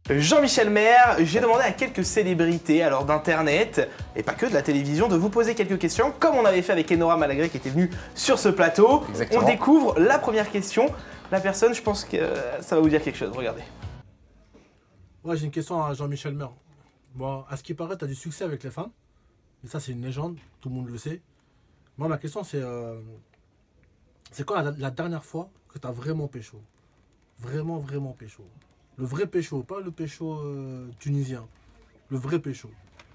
Jean-Michel Maire, j'ai demandé à quelques célébrités, alors d'internet, et pas que de la télévision, de vous poser quelques questions, comme on avait fait avec Enora Malagré qui était venue sur ce plateau. Exactement. On découvre la première question. La personne, je pense que ça va vous dire quelque chose, regardez. Ouais, j'ai une question à Jean-Michel Maire. Bon, à ce qui paraît, tu as du succès avec les femmes, mais ça c'est une légende, tout le monde le sait. Moi, ma question c'est quand la dernière fois que tu as vraiment pécho? Vraiment pécho. Le vrai pécho, pas le pécho tunisien. Le vrai pécho.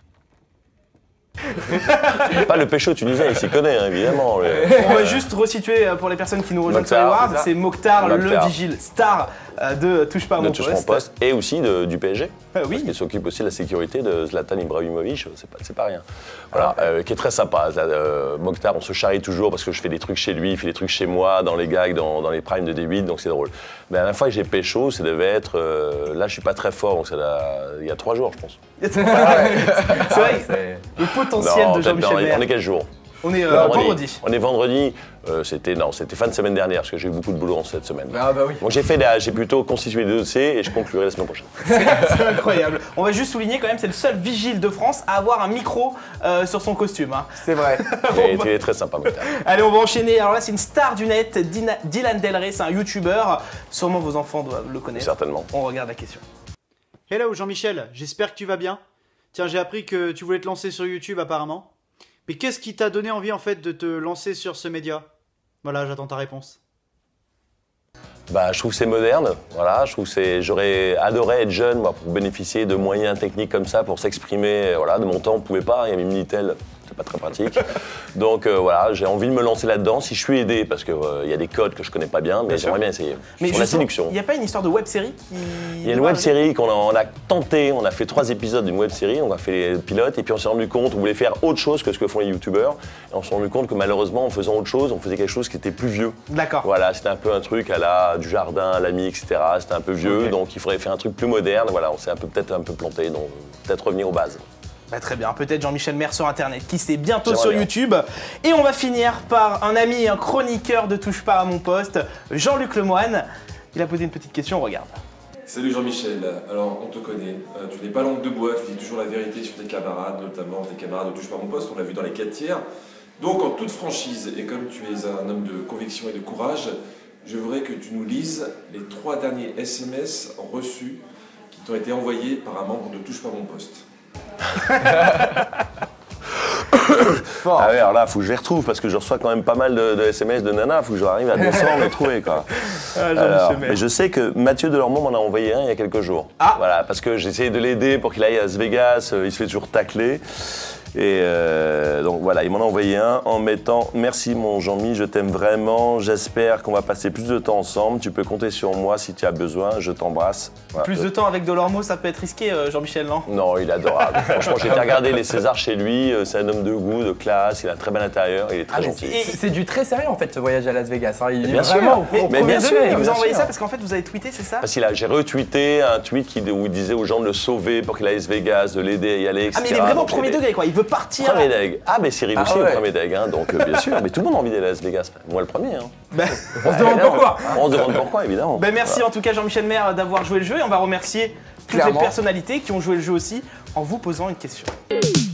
Pas le pécho tunisien, il s'y connaît, hein, évidemment. On va juste resituer pour les personnes qui nous rejoignent sur les Mokhtar, Wards, c'est Mokhtar, le Mokhtar. vigile star de Touche pas à De mon Touche mon poste. poste et aussi du PSG. Oui. Qui s'occupe aussi de la sécurité de Zlatan Ibrahimovic, c'est pas rien. Voilà, qui est très sympa. Mokhtar, on se charrie toujours parce que je fais des trucs chez lui, il fait des trucs chez moi, dans les gags, dans les primes de D8, donc c'est drôle. Mais la dernière fois que j'ai pécho, ça devait être. Là, je suis pas très fort, donc il y a 3 jours, je pense. C'est vrai, le potentiel Non, de Jean-Michel Maire. on est quel jour? On est vendredi. On est vendredi. C'était fin de semaine dernière, parce que j'ai eu beaucoup de boulot en cette semaine. Ah bah oui. Donc j'ai plutôt constitué des dossiers et je conclurai la semaine prochaine. C'est incroyable. On va juste souligner quand même, c'est le seul vigile de France à avoir un micro sur son costume. Hein. C'est vrai. Il est très sympa, Mokhtar. Allez, on va enchaîner. Alors là, c'est une star du net, Dylan Del Rey, c'est un youtubeur. Sûrement vos enfants doivent le connaître. Certainement. On regarde la question. Hello Jean-Michel, j'espère que tu vas bien. Tiens, j'ai appris que tu voulais te lancer sur YouTube apparemment. Mais qu'est-ce qui t'a donné envie en fait de te lancer sur ce média? Voilà, j'attends ta réponse. Bah, je trouve que c'est moderne, voilà, j'aurais adoré être jeune, moi, pour bénéficier de moyens techniques comme ça, pour s'exprimer, voilà, de mon temps, on pouvait pas, il y avait Minitel, c'est pas très pratique. Donc voilà, j'ai envie de me lancer là-dedans, si je suis aidé, parce que il y a des codes que je connais pas bien, mais j'aimerais bien essayer. Mais sur la séduction. Il n'y a pas une histoire de web-série qui... Il y a une web-série on a tenté, on a fait 3 épisodes d'une web-série, on a fait les pilotes, et puis on s'est rendu compte, on voulait faire autre chose que ce que font les youtubeurs, et on s'est rendu compte que malheureusement, en faisant autre chose, on faisait quelque chose qui était plus vieux. D'accord. Voilà, c'était un peu un truc à la du jardin, à l'ami, etc. C'était un peu vieux, donc il faudrait faire un truc plus moderne. Voilà, on s'est peut-être un peu planté, donc peut-être revenir aux bases. Bah, très bien, peut-être Jean-Michel Maire sur internet, qui sait, bientôt J'aimerais sur bien. YouTube. Et on va finir par un ami et un chroniqueur de Touche pas à mon poste, Jean-Luc Lemoine. Il a posé une petite question, on regarde. Salut Jean-Michel, alors on te connaît, tu n'es pas langue de bois, tu dis toujours la vérité sur tes camarades, notamment tes camarades de Touche pas à mon poste, on l'a vu dans les 4 tiers. Donc en toute franchise, et comme tu es un homme de conviction et de courage, je voudrais que tu nous lises les 3 derniers SMS reçus qui t'ont été envoyés par un membre de Touche pas à mon poste. Ah ouais, alors là, faut que je les retrouve parce que je reçois quand même pas mal de SMS de nana, faut que j'arrive à descendre et les trouver, quoi. Alors, mais je sais que Mathieu Delormeau m'en a envoyé un il y a quelques jours. Ah. Voilà, parce que j'ai essayé de l'aider pour qu'il aille à Las Vegas, il se fait toujours tacler. Et donc voilà, il m'en a envoyé un en mettant « Merci mon Jean-Mi, je t'aime vraiment, j'espère qu'on va passer plus de temps ensemble, tu peux compter sur moi si tu as besoin, je t'embrasse. » Voilà. Plus de temps avec Delormeau, ça peut être risqué, Jean-Michel, non? Non, il est adorable. Franchement, j'ai été regarder les Césars chez lui, c'est un homme de goût, de classe, il a un très bel intérieur, il est très gentil. C'est du très sérieux en fait ce voyage à Las Vegas. Hein. Il est Bien sûr. vraiment au Mais premier bien degré, sûr, Il vous bien a envoyé sûr. ça parce qu'en fait vous avez tweeté, c'est ça? Parce que j'ai retweeté un tweet où il disait aux gens de le sauver pour qu'il aille à Las Vegas, de l'aider à y aller, etc. Ah mais il est vraiment Donc, premier j'ai aidé. degré quoi, il veut partir. Premier deg. Ah mais Cyril Ah aussi ouais. au premier deg, hein, donc bien sûr. Mais tout le monde a envie d'aller à Las Vegas. Moi le premier. Hein. Bah, On se demande pourquoi. On se demande pourquoi, évidemment. bah, merci en tout cas Jean-Michel Maire d'avoir joué le jeu et on va remercier toutes Clairement. les personnalités qui ont joué le jeu aussi en vous posant une question.